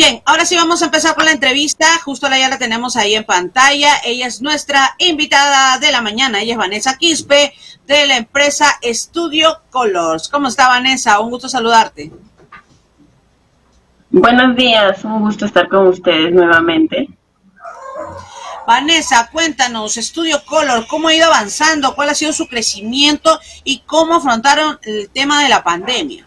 Bien, ahora sí vamos a empezar con la entrevista. Justo ya la tenemos ahí en pantalla. Ella es nuestra invitada de la mañana. Ella es Vanessa Quispe, de la empresa Studio Colors. ¿Cómo está, Vanessa? Un gusto saludarte. Buenos días, un gusto estar con ustedes nuevamente. Vanessa, cuéntanos, Studio Color, ¿cómo ha ido avanzando? ¿Cuál ha sido su crecimiento? ¿Y cómo afrontaron el tema de la pandemia?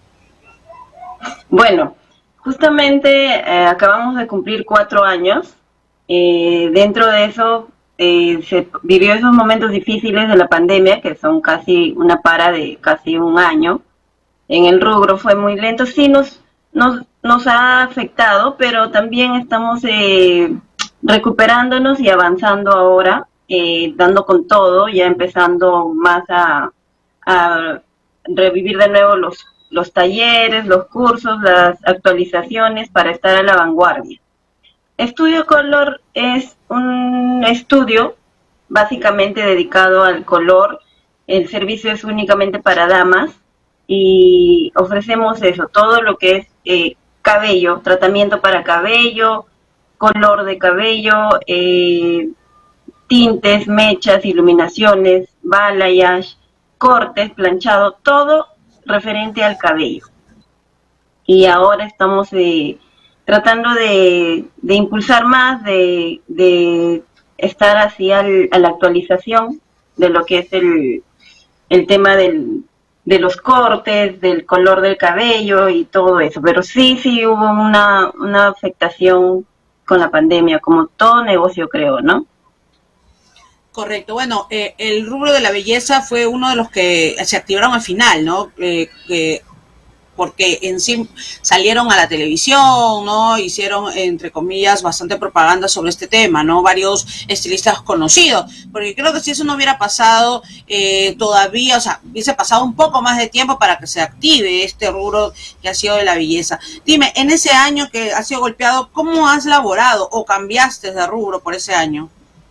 Bueno, justamente acabamos de cumplir 4 años. Dentro de eso se vivió esos momentos difíciles de la pandemia, que son casi una para de casi un año. En el rubro fue muy lento, sí nos ha afectado, pero también estamos recuperándonos y avanzando ahora, dando con todo, ya empezando más a revivir de nuevo los talleres, los cursos, las actualizaciones para estar a la vanguardia. Studio Color es un estudio básicamente dedicado al color. El servicio es únicamente para damas y ofrecemos eso, todo lo que es cabello, tratamiento para cabello, color de cabello, tintes, mechas, iluminaciones, balayage, cortes, planchado, todo referente al cabello. Y ahora estamos tratando de impulsar más, de estar así a la actualización de lo que es el tema de los cortes, del color del cabello y todo eso. Pero sí hubo una afectación con la pandemia, como todo negocio, creo, ¿no? Correcto. Bueno, el rubro de la belleza fue uno de los que se activaron al final, ¿no? Porque en sí salieron a la televisión, ¿no? Hicieron, entre comillas, bastante propaganda sobre este tema, ¿no? Varios estilistas conocidos. Porque creo que si eso no hubiera pasado todavía, o sea, hubiese pasado un poco más de tiempo para que se active este rubro que ha sido de la belleza. Dime, en ese año que has sido golpeado, ¿cómo has laborado o cambiaste de rubro por ese año?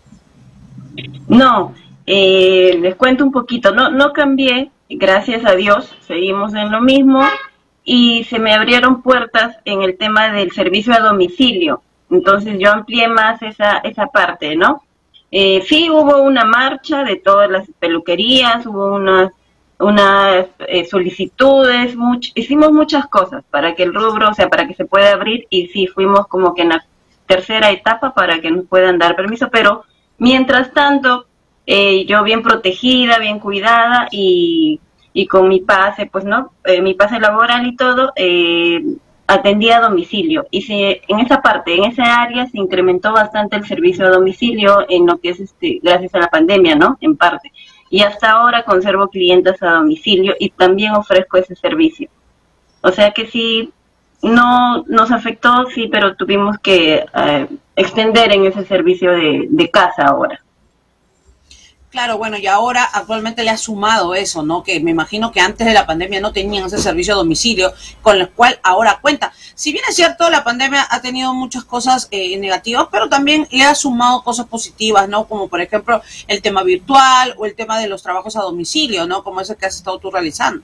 No, les cuento un poquito, no cambié, gracias a Dios, seguimos en lo mismo y se me abrieron puertas en el tema del servicio a domicilio, entonces yo amplié más esa parte, ¿no? Sí hubo una marcha de todas las peluquerías, hubo unas solicitudes, hicimos muchas cosas para que el rubro, o sea, para que se pueda abrir y sí fuimos como que en la tercera etapa para que nos puedan dar permiso, pero mientras tanto, yo bien protegida, bien cuidada y con mi pase, pues no, mi pase laboral y todo, atendía a domicilio. Y en esa parte, en esa área, se incrementó bastante el servicio a domicilio en lo que es gracias a la pandemia, ¿no? En parte. Y hasta ahora conservo clientes a domicilio y también ofrezco ese servicio. O sea que sí, no nos afectó, sí, pero tuvimos que extender en ese servicio de casa ahora. Claro, bueno, y ahora actualmente le ha sumado eso, ¿no? Que me imagino que antes de la pandemia no tenían ese servicio a domicilio, con el cual ahora cuenta. Si bien es cierto, la pandemia ha tenido muchas cosas negativas, pero también le ha sumado cosas positivas, ¿no? Como por ejemplo el tema virtual o el tema de los trabajos a domicilio, ¿no? Como ese que has estado tú realizando.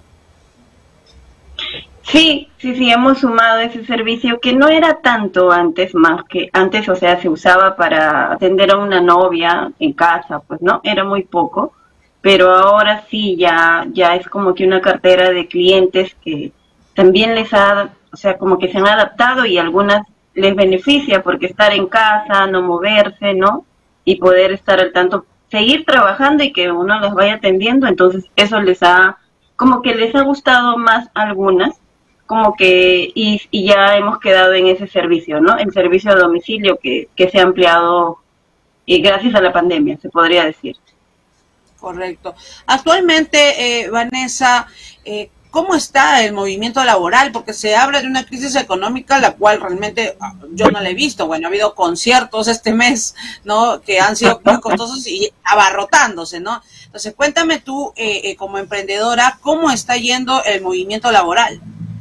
Sí, hemos sumado ese servicio que no era tanto antes, más que antes, o sea, se usaba para atender a una novia en casa, pues no, era muy poco, pero ahora sí ya es como que una cartera de clientes que también o sea, como que se han adaptado y algunas les beneficia porque estar en casa, no moverse, ¿no? Y poder estar al tanto, seguir trabajando y que uno los vaya atendiendo, entonces eso como que les ha gustado más a algunas, como que, y ya hemos quedado en ese servicio, ¿no? El servicio a domicilio que se ha ampliado gracias a la pandemia, se podría decir. Correcto. Actualmente, Vanessa, ¿cómo está el movimiento laboral? Porque se habla de una crisis económica, la cual realmente yo no la he visto. Bueno, ha habido conciertos este mes, ¿no? Que han sido muy costosos y abarrotándose, ¿no? Entonces, cuéntame tú, como emprendedora, ¿cómo está yendo el movimiento laboral?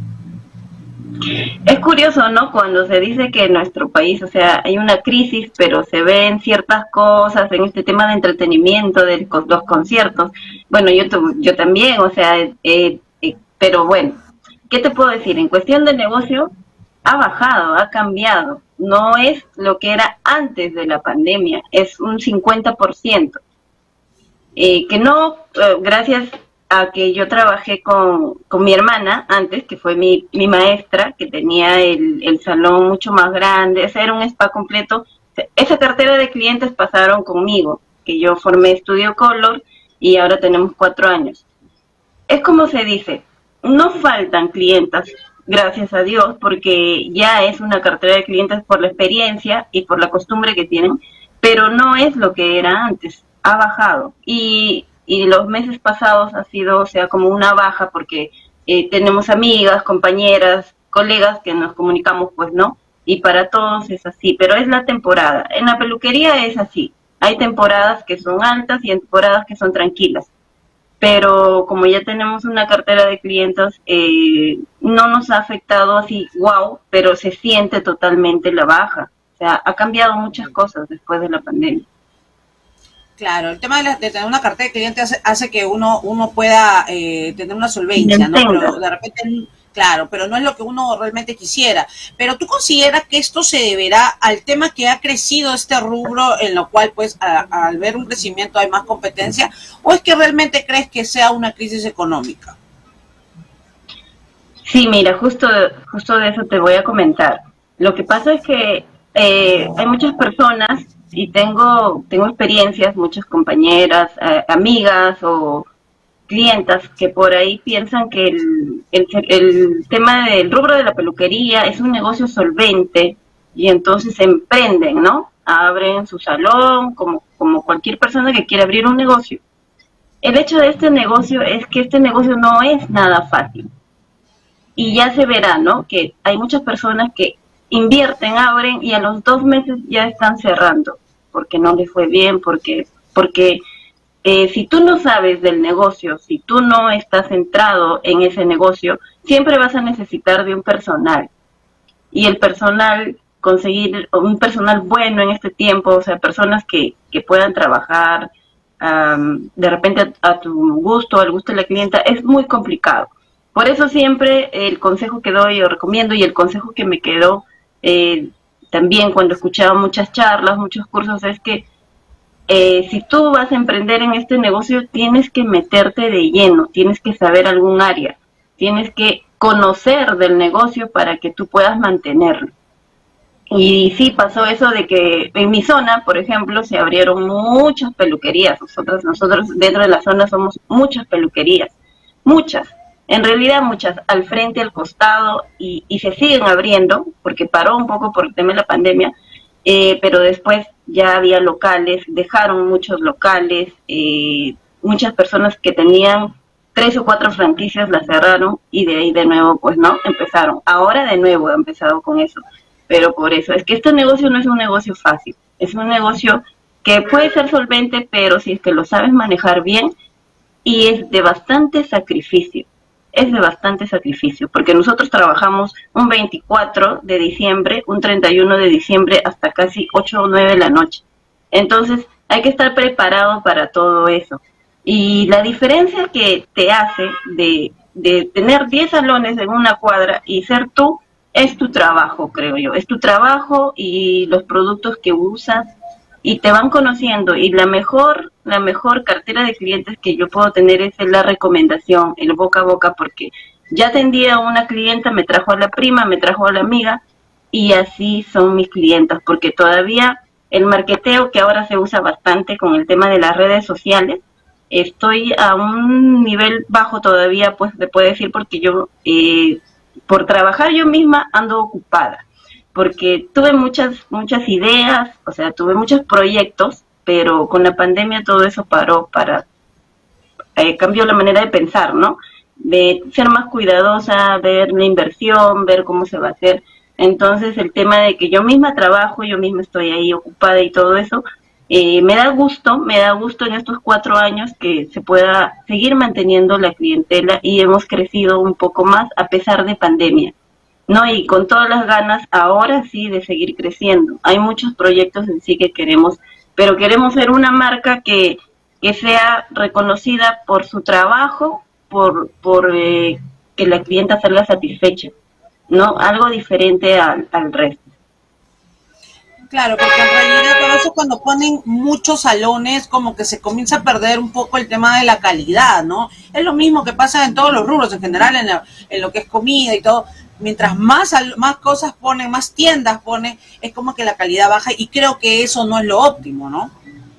Es curioso, ¿no? Cuando se dice que en nuestro país, o sea, hay una crisis, pero se ven ciertas cosas en este tema de entretenimiento, de los conciertos. Bueno, yo también, o sea, pero bueno, ¿qué te puedo decir? En cuestión de negocio, ha bajado, ha cambiado. No es lo que era antes de la pandemia, es un 50%. Que no, gracias a que yo trabajé con mi hermana antes, que fue mi maestra, que tenía el salón mucho más grande, ese era un spa completo. Esa cartera de clientes pasaron conmigo, que yo formé Estudio Color y ahora tenemos 4 años. Es como se dice, no faltan clientas, gracias a Dios, porque ya es una cartera de clientes por la experiencia y por la costumbre que tienen, pero no es lo que era antes, ha bajado. Y los meses pasados ha sido, o sea, como una baja, porque tenemos amigas, compañeras, colegas que nos comunicamos, pues, ¿no? Y para todos es así, pero es la temporada. En la peluquería es así, hay temporadas que son altas y temporadas que son tranquilas. Pero como ya tenemos una cartera de clientes, no nos ha afectado así, wow, pero se siente totalmente la baja. O sea, ha cambiado muchas cosas después de la pandemia. Claro, el tema de tener una cartera de clientes hace que uno pueda tener una solvencia, ¿no? Pero de repente, claro, pero no es lo que uno realmente quisiera. Pero ¿tú consideras que esto se deberá al tema que ha crecido este rubro, en lo cual, pues, al ver un crecimiento hay más competencia, o es que realmente crees que sea una crisis económica? Sí, mira, justo de eso te voy a comentar. Lo que pasa es que hay muchas personas, y tengo experiencias, muchas compañeras, amigas o clientas que por ahí piensan que el tema del rubro de la peluquería es un negocio solvente y entonces se emprenden, ¿no? Abren su salón como cualquier persona que quiera abrir un negocio. El hecho de este negocio es que este negocio no es nada fácil. Y ya se verá, ¿no? Que hay muchas personas que invierten, abren y a los 2 meses ya están cerrando, porque no les fue bien, porque si tú no sabes del negocio, si tú no estás centrado en ese negocio, siempre vas a necesitar de un personal. Y el personal, conseguir un personal bueno en este tiempo, o sea, personas que puedan trabajar de repente a tu gusto, al gusto de la clienta, es muy complicado. Por eso siempre el consejo que doy o recomiendo, y el consejo que me quedó también cuando escuchaba muchas charlas, muchos cursos, es que si tú vas a emprender en este negocio, tienes que meterte de lleno, tienes que saber algún área, tienes que conocer del negocio para que tú puedas mantenerlo. Y sí pasó eso de que en mi zona, por ejemplo, se abrieron muchas peluquerías. Nosotros dentro de la zona somos muchas peluquerías, muchas. En realidad muchas, al frente, al costado, y se siguen abriendo, porque paró un poco por el tema de la pandemia, pero después ya había locales, dejaron muchos locales, muchas personas que tenían 3 o 4 franquicias las cerraron, y de ahí de nuevo, pues no, empezaron. Ahora de nuevo he empezado con eso, pero por eso, es que este negocio no es un negocio fácil, es un negocio que puede ser solvente, pero si es que lo sabes manejar bien, y es de bastante sacrificio. Es de bastante sacrificio, porque nosotros trabajamos un 24 de diciembre, un 31 de diciembre, hasta casi 8 o 9 de la noche. Entonces, hay que estar preparado para todo eso. Y la diferencia que te hace de tener 10 salones en una cuadra y ser tú, es tu trabajo, creo yo. Es tu trabajo y los productos que usas, y te van conociendo, y la mejor cartera de clientes que yo puedo tener es la recomendación, el boca a boca, porque ya atendí a una clienta, me trajo a la prima, me trajo a la amiga, y así son mis clientas, porque todavía el marketeo, que ahora se usa bastante con el tema de las redes sociales, estoy a un nivel bajo todavía, pues se puede decir, porque yo, por trabajar yo misma, ando ocupada, porque tuve muchas ideas, o sea, tuve muchos proyectos, pero con la pandemia todo eso paró, cambió la manera de pensar, ¿no? De ser más cuidadosa, ver la inversión, ver cómo se va a hacer. Entonces el tema de que yo misma trabajo, yo misma estoy ahí ocupada y todo eso, me da gusto en estos 4 años que se pueda seguir manteniendo la clientela, y hemos crecido un poco más a pesar de pandemia, ¿no? Y con todas las ganas ahora sí de seguir creciendo. Hay muchos proyectos en sí que queremos, pero queremos ser una marca que sea reconocida por su trabajo, por que la clienta salga satisfecha. ¿no? Algo diferente al resto. Claro, porque en realidad a veces cuando ponen muchos salones como que se comienza a perder un poco el tema de la calidad, ¿no? Es lo mismo que pasa en todos los rubros, en general en lo que es comida y todo. Mientras más cosas ponen, más tiendas ponen, es como que la calidad baja y creo que eso no es lo óptimo, ¿no?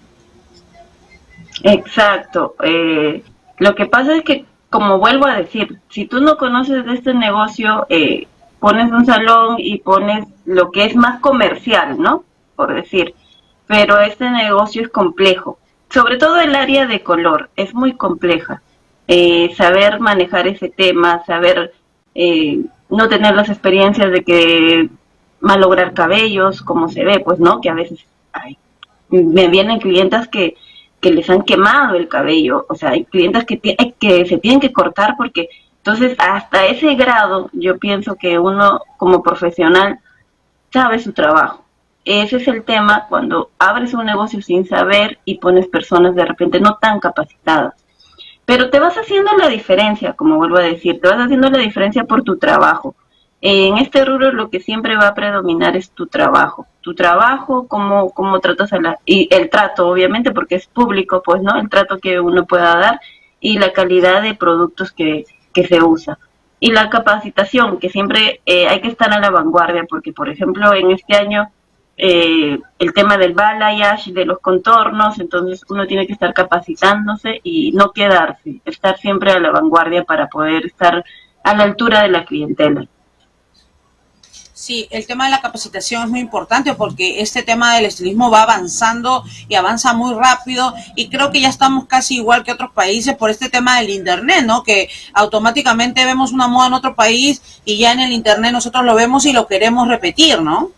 Exacto. Lo que pasa es que, como vuelvo a decir, si tú no conoces de este negocio, pones un salón y pones lo que es más comercial, ¿no? Por decir. Pero este negocio es complejo. Sobre todo el área de color es muy compleja. Saber manejar ese tema, saber no tener las experiencias de que malograr cabellos, como se ve, pues, ¿no? Que a veces me vienen clientas que les han quemado el cabello, o sea, hay clientas que se tienen que cortar porque, entonces, hasta ese grado, yo pienso que uno como profesional sabe su trabajo. Ese es el tema cuando abres un negocio sin saber y pones personas de repente no tan capacitadas. Pero te vas haciendo la diferencia, como vuelvo a decir, te vas haciendo la diferencia por tu trabajo. En este rubro lo que siempre va a predominar es tu trabajo, cómo tratas y el trato, obviamente, porque es público, pues, ¿no? El trato que uno pueda dar y la calidad de productos que se usa. Y la capacitación, que siempre hay que estar a la vanguardia, porque, por ejemplo, en este año el tema del balayage, de los contornos, entonces uno tiene que estar capacitándose y no quedarse, estar siempre a la vanguardia para poder estar a la altura de la clientela. Sí, el tema de la capacitación es muy importante porque este tema del estilismo va avanzando y avanza muy rápido y creo que ya estamos casi igual que otros países por este tema del internet, ¿no? Que automáticamente vemos una moda en otro país y ya en el internet nosotros lo vemos y lo queremos repetir, ¿no?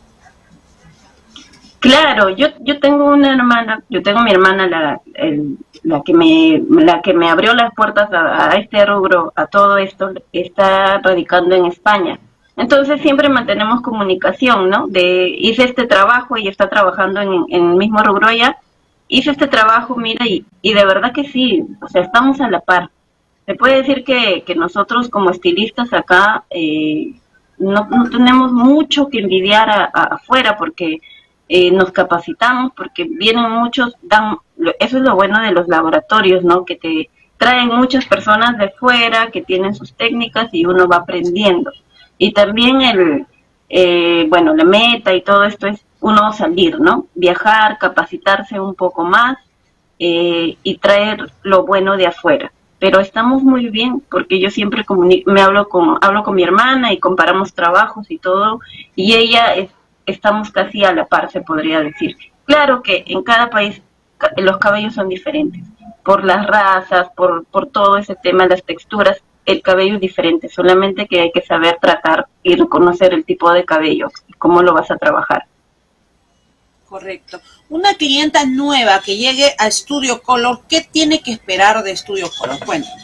Claro, yo tengo una hermana, yo tengo mi hermana la que me abrió las puertas a este rubro, a todo esto, está radicando en España. Entonces siempre mantenemos comunicación, ¿no? Hice este trabajo, ella está trabajando en el mismo rubro allá, hice este trabajo, mira, y de verdad que sí, o sea, estamos a la par. Se puede decir que nosotros como estilistas acá no tenemos mucho que envidiar afuera porque nos capacitamos, porque vienen muchos, eso es lo bueno de los laboratorios, ¿no? Que te traen muchas personas de fuera que tienen sus técnicas y uno va aprendiendo. Y también bueno, la meta y todo esto es uno salir, ¿no? Viajar, capacitarse un poco más y traer lo bueno de afuera. Pero estamos muy bien porque yo siempre hablo con mi hermana y comparamos trabajos y todo, y ella estamos casi a la par, se podría decir. Claro que en cada país los cabellos son diferentes, por las razas, por todo ese tema, las texturas, el cabello es diferente, solamente que hay que saber tratar y reconocer el tipo de cabello y cómo lo vas a trabajar. Correcto. Una clienta nueva que llegue a Studio Color, ¿qué tiene que esperar de Studio Color? Cuéntame.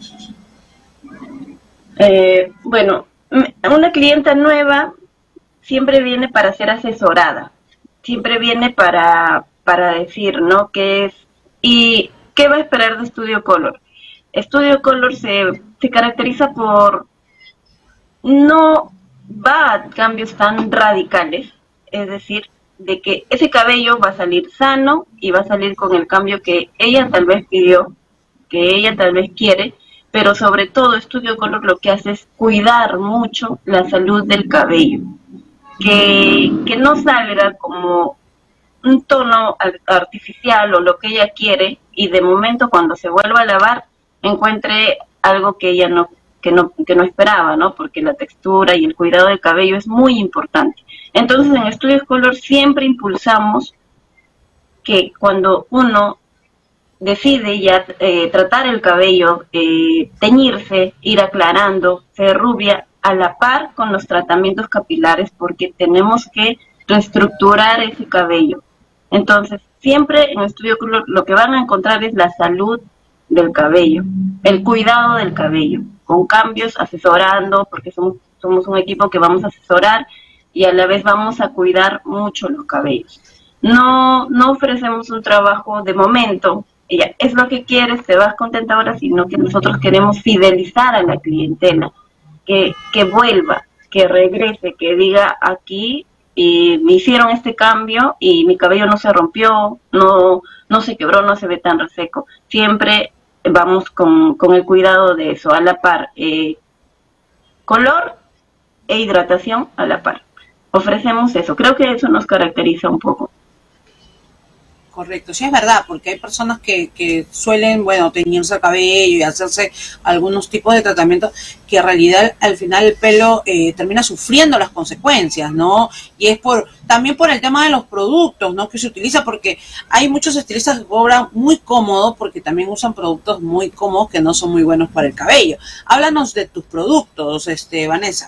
Bueno, una clienta nueva siempre viene para ser asesorada, siempre viene para decir, ¿no? ¿Qué es? ¿Y qué va a esperar de Studio Color? Studio Color se caracteriza por no va a cambios tan radicales, es decir, de que ese cabello va a salir sano y va a salir con el cambio que ella tal vez pidió, que ella tal vez quiere, pero sobre todo Studio Color lo que hace es cuidar mucho la salud del cabello, que no salga como un tono artificial o lo que ella quiere y de momento cuando se vuelva a lavar encuentre algo que ella que no esperaba, ¿no? Porque la textura y el cuidado del cabello es muy importante. Entonces en Studio Color siempre impulsamos que cuando uno decide ya tratar el cabello, teñirse, ir aclarando, ser rubia, a la par con los tratamientos capilares, porque tenemos que reestructurar ese cabello. Entonces, siempre en Studio Color lo que van a encontrar es la salud del cabello, el cuidado del cabello, con cambios, asesorando, porque somos un equipo que vamos a asesorar y a la vez vamos a cuidar mucho los cabellos. No ofrecemos un trabajo de momento, ella es lo que quieres, te vas contenta ahora, sino que nosotros queremos fidelizar a la clientela, que vuelva, que regrese, que diga aquí me hicieron este cambio y mi cabello no se rompió, no se quebró, no se ve tan reseco. Siempre vamos con el cuidado de eso, a la par, color e hidratación a la par. Ofrecemos eso, creo que eso nos caracteriza un poco. Correcto, sí es verdad, porque hay personas que suelen, bueno, teñirse el cabello y hacerse algunos tipos de tratamientos que en realidad al final el pelo termina sufriendo las consecuencias, ¿no? Y es también por el tema de los productos, ¿no? Que se utiliza, porque hay muchos estilistas que cobran muy cómodo porque también usan productos muy cómodos que no son muy buenos para el cabello. Háblanos de tus productos, Vanessa.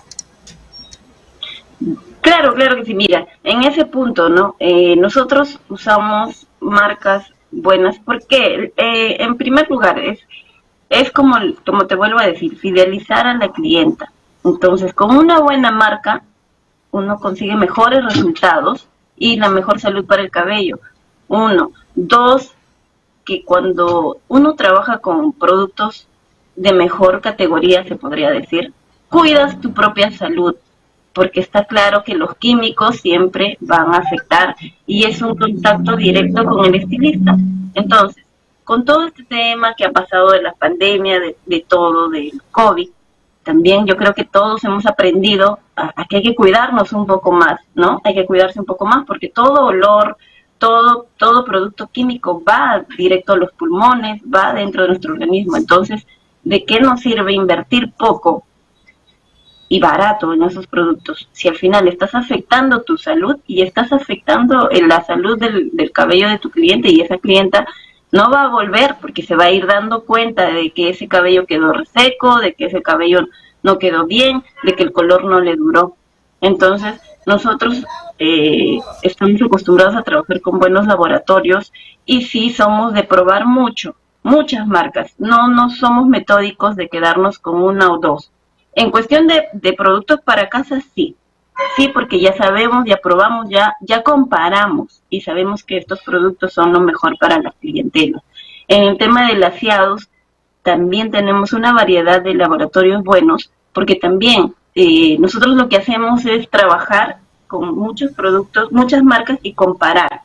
Claro, claro que sí. Mira, en ese punto, ¿no? Nosotros usamos marcas buenas porque, en primer lugar, es como te vuelvo a decir, fidelizar a la clienta. Entonces, con una buena marca, uno consigue mejores resultados y la mejor salud para el cabello. Uno. Dos, que cuando uno trabaja con productos de mejor categoría, se podría decir, cuidas tu propia salud, porque está claro que los químicos siempre van a afectar y es un contacto directo con el estilista. Entonces, con todo este tema que ha pasado de la pandemia, de todo, del COVID, también yo creo que todos hemos aprendido a que hay que cuidarnos un poco más, ¿no? Hay que cuidarse un poco más porque todo olor, todo producto químico va directo a los pulmones, va dentro de nuestro organismo. Entonces, ¿de qué nos sirve invertir poco y barato en esos productos si al final estás afectando tu salud y estás afectando la salud del cabello de tu cliente, y esa clienta no va a volver porque se va a ir dando cuenta de que ese cabello quedó reseco, de que ese cabello no quedó bien, de que el color no le duró? Entonces nosotros estamos acostumbrados a trabajar con buenos laboratorios y sí somos de probar muchas marcas, no somos metódicos de quedarnos con una o dos. En cuestión de productos para casa, sí, porque ya sabemos, ya probamos, ya comparamos y sabemos que estos productos son lo mejor para la clientela. En el tema de laseados, también tenemos una variedad de laboratorios buenos, porque también nosotros lo que hacemos es trabajar con muchos productos, muchas marcas y comparar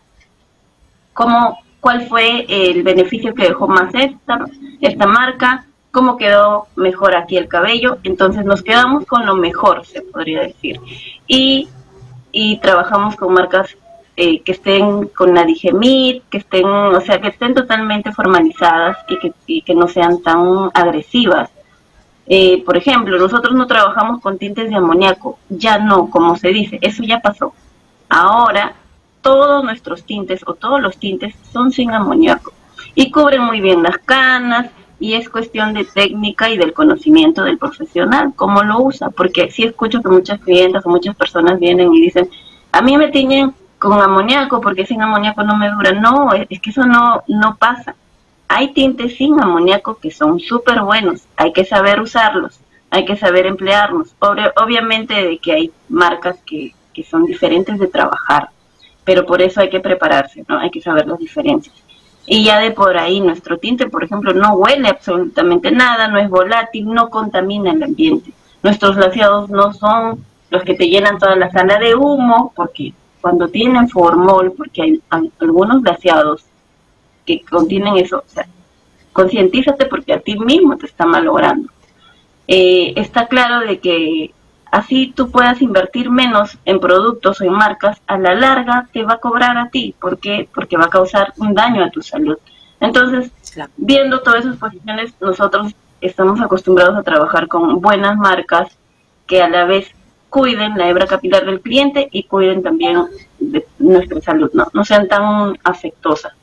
cuál fue el beneficio que dejó más esta marca, cómo quedó mejor aquí el cabello. Entonces nos quedamos con lo mejor, se podría decir, y trabajamos con marcas que estén con la Digemit, que estén totalmente formalizadas y que no sean tan agresivas. Por ejemplo, nosotros no trabajamos con tintes de amoníaco, ya no, como se dice, eso ya pasó. Ahora todos nuestros tintes o todos los tintes son sin amoníaco y cubren muy bien las canas. Y es cuestión de técnica y del conocimiento del profesional, cómo lo usa, porque sí escucho que muchas clientas o muchas personas vienen y dicen, a mí me tiñen con amoníaco porque sin amoníaco no me dura. No, es que eso no pasa. Hay tintes sin amoníaco que son súper buenos, hay que saber usarlos, hay que saber emplearlos. Obviamente de que hay marcas que son diferentes de trabajar, pero por eso hay que prepararse, ¿no? Hay que saber las diferencias. Y ya de por ahí, nuestro tinte, por ejemplo, no huele absolutamente nada, no es volátil, no contamina el ambiente. Nuestros laseados no son los que te llenan toda la sala de humo, porque cuando tienen formol, porque hay algunos laseados que contienen eso, o sea, concientízate porque a ti mismo te está malogrando. Está claro de que así tú puedas invertir menos en productos o en marcas, a la larga te va a cobrar a ti. ¿Por qué? Porque va a causar un daño a tu salud. Entonces, viendo todas esas posiciones, nosotros estamos acostumbrados a trabajar con buenas marcas que a la vez cuiden la hebra capilar del cliente y cuiden también de nuestra salud, no sean tan afectosas.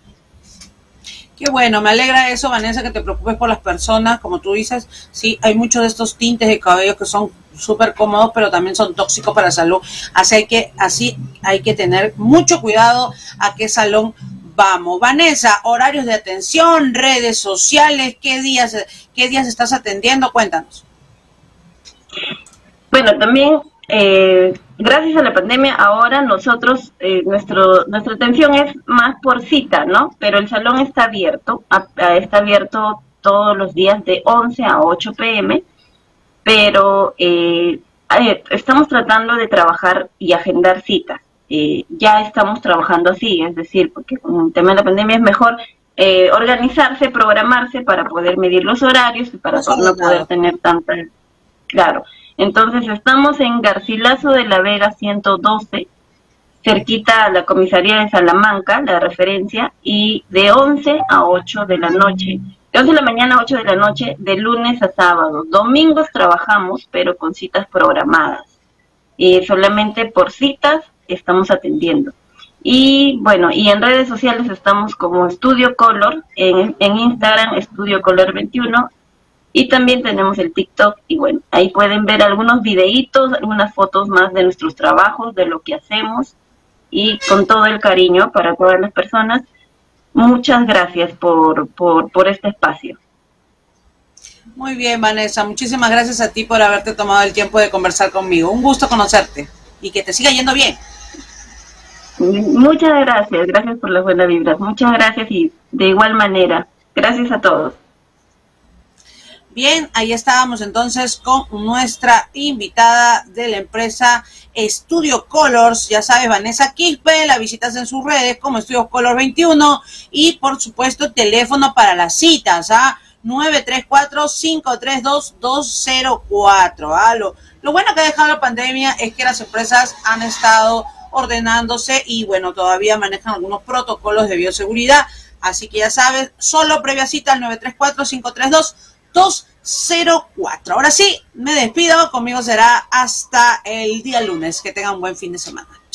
Qué bueno, me alegra eso, Vanessa, que te preocupes por las personas, como tú dices. Sí, hay muchos de estos tintes de cabello que son súper cómodos, pero también son tóxicos para la salud. Así hay que tener mucho cuidado a qué salón vamos. Vanessa, horarios de atención, redes sociales, ¿qué días estás atendiendo? Cuéntanos. Bueno, también gracias a la pandemia ahora nosotros, nuestra atención es más por cita, ¿no? Pero el salón está abierto todos los días de 11 a 8 p.m., pero estamos tratando de trabajar y agendar citas. Ya estamos trabajando así, es decir, porque con el tema de la pandemia es mejor organizarse, programarse para poder medir los horarios y para no poder tener tanta... Claro, entonces estamos en Garcilaso de la Vega 112, cerquita a la comisaría de Salamanca, la referencia, y de 11 a 8 de la noche. De 11 de la mañana a 8 de la noche, de lunes a sábado. Domingos trabajamos, pero con citas programadas. Solamente por citas estamos atendiendo. Y bueno, y en redes sociales estamos como Estudio Color, en Instagram Estudio Color 21, y también tenemos el TikTok, y bueno, ahí pueden ver algunos videitos, algunas fotos más de nuestros trabajos, de lo que hacemos, y con todo el cariño para todas las personas. Muchas gracias por este espacio. Muy bien, Vanessa, muchísimas gracias a ti por haberte tomado el tiempo de conversar conmigo. Un gusto conocerte y que te siga yendo bien. Muchas gracias, gracias por las buenas vibras. Muchas gracias y de igual manera. Gracias a todos. Bien, ahí estábamos entonces con nuestra invitada de la empresa Estudio Colors, ya sabes, Vanessa Quispe, la visitas en sus redes como Estudio Color 21 y por supuesto teléfono para las citas, 934-532-204. Lo bueno que ha dejado la pandemia es que las empresas han estado ordenándose y bueno, todavía manejan algunos protocolos de bioseguridad, así que ya sabes, solo previa cita al 934-532-204. Ahora sí, me despido, conmigo será hasta el día lunes. Que tengan un buen fin de semana.